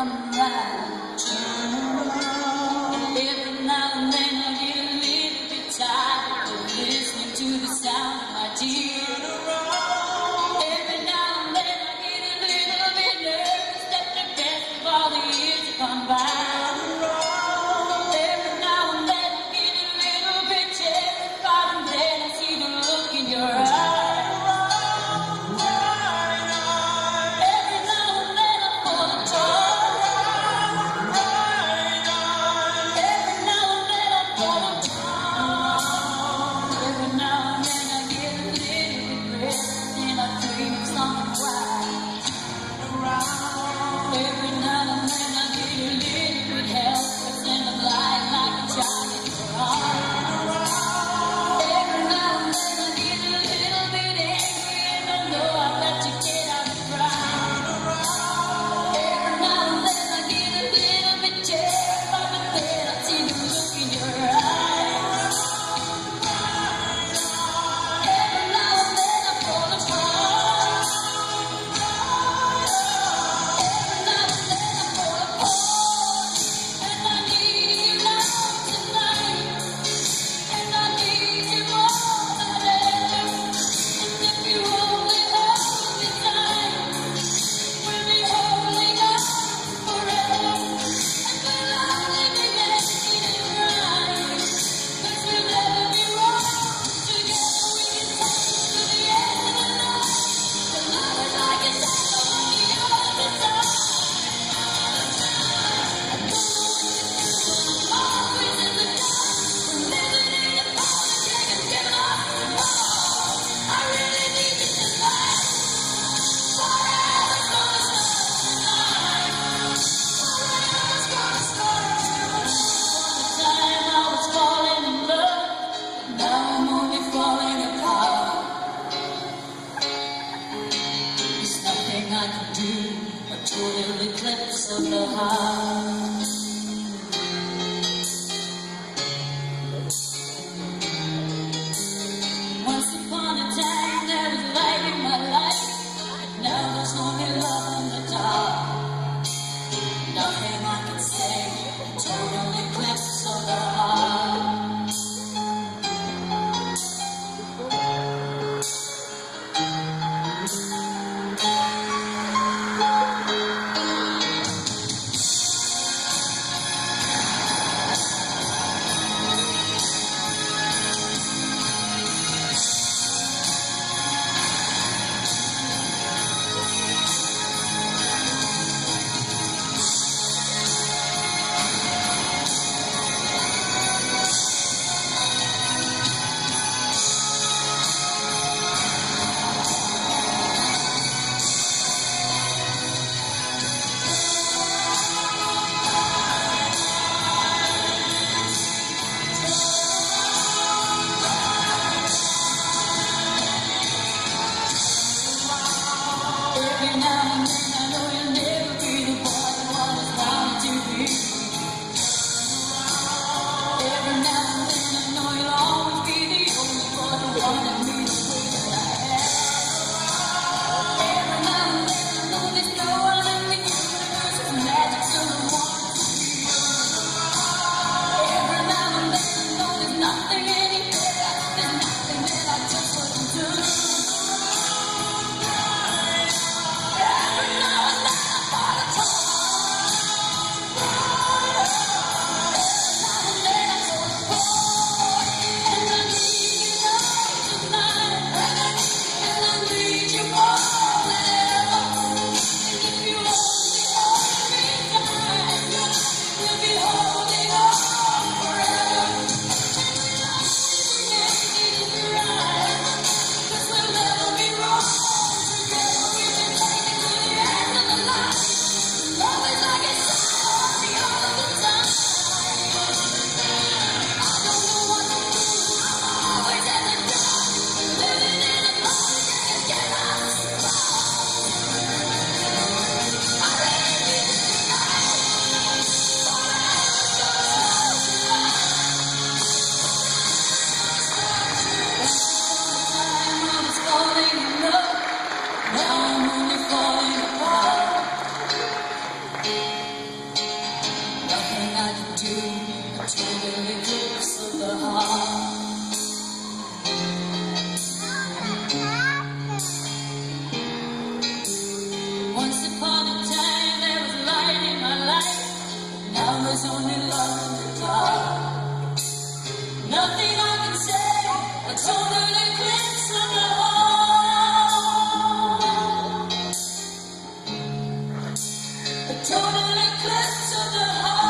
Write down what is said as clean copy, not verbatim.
coming round. Turn around. Every now and then I get a little bit tired of listening to the sound of my tears. Every now and then I get a little bit nervous that the best of all the years have gone by. Every now and then I get a little bit terrified, and then I see the look in your eyes. I could do a total eclipse of the heart. Once upon a time there was light in my life, but now there's only love in the dark. Nothing I can say, a total eclipse of the heart. Total eclipse of the heart.